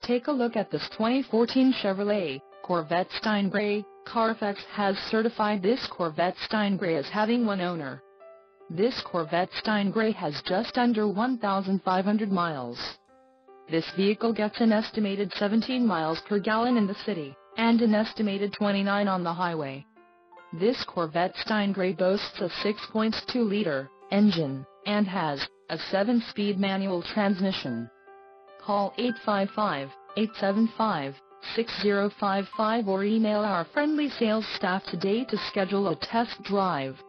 Take a look at this 2014 Chevrolet Corvette Stingray. Carfax has certified this Corvette Stingray as having one owner. This Corvette Stingray has just under 1,500 miles. This vehicle gets an estimated 17 miles per gallon in the city, and an estimated 29 on the highway. This Corvette Stingray boasts a 6.2-liter engine, and has a 7-speed manual transmission. Call 855-875-6055 or email our friendly sales staff today to schedule a test drive.